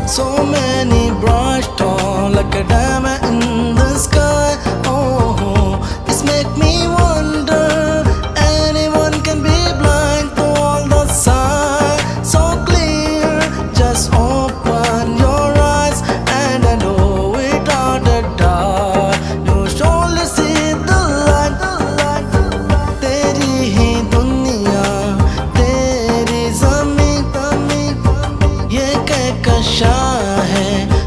So many bright stars like a diamond in the sky. Oh, this make me wonder. Anyone can be blind to all the signs so clear. Just open your eyes and I know without a doubt you surely see the light. तेरी ही दुनिया, तेरी ज़मीं, ये कहकशां है।